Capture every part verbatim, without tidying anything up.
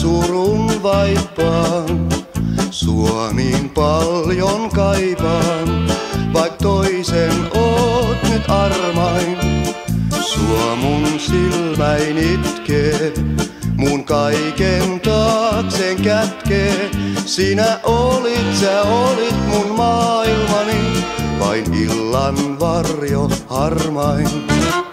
surun vaipaan. Sua niin paljon kaipaan, vaik toisen oot nyt armain. Sua mun silmäin itkee, mun kaiken taakseen kätkee. Sinä olit, sä olit mun maailmani, vain illan varjo harmain.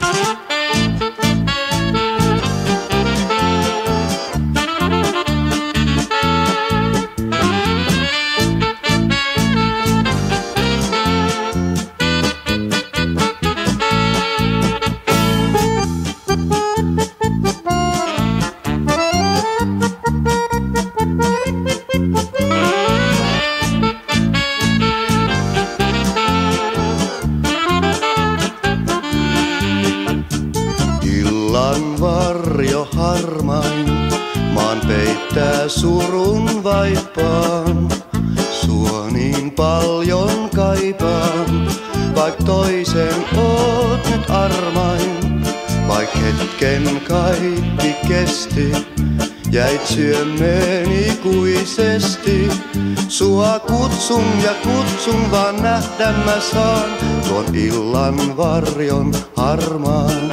Illan varjo harmain, maan peittää surun vaipaan. Sua niin paljon kaipaan, vaik toisen oot nyt armain. Vaik hetken kaikki kesti, jäit syömeen ikuisesti. Sua kutsun ja kutsun, vaan nähdä mä saan tuon illan varjon harmaan.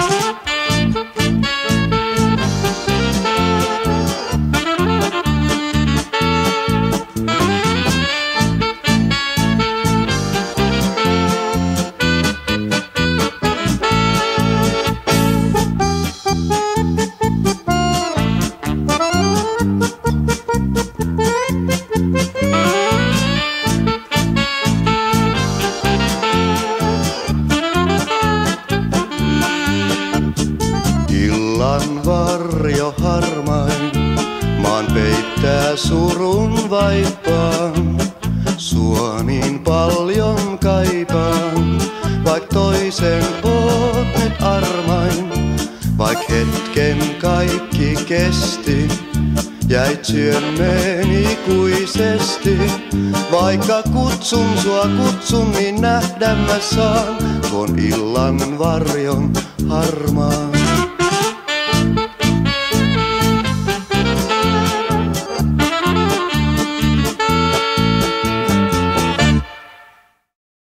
Illan varjo harmain, maan peittää surun vaipaan. Sua niin paljon kaipaan, vaik toisen oot nyt armain. Vaik hetken kaikki kesti, jäit syömeen ikuisesti. Vaikka kutsun sua kutsun, niin nähdä mä saan tuon illan varjon harmaan.